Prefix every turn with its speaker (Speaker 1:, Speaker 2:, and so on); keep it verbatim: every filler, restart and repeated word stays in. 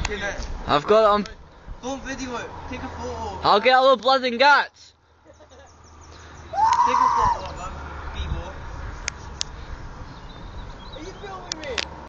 Speaker 1: fucking it.
Speaker 2: I've got it on.
Speaker 1: Don't video it. Take a photo.
Speaker 2: I'll get all the blood and guts.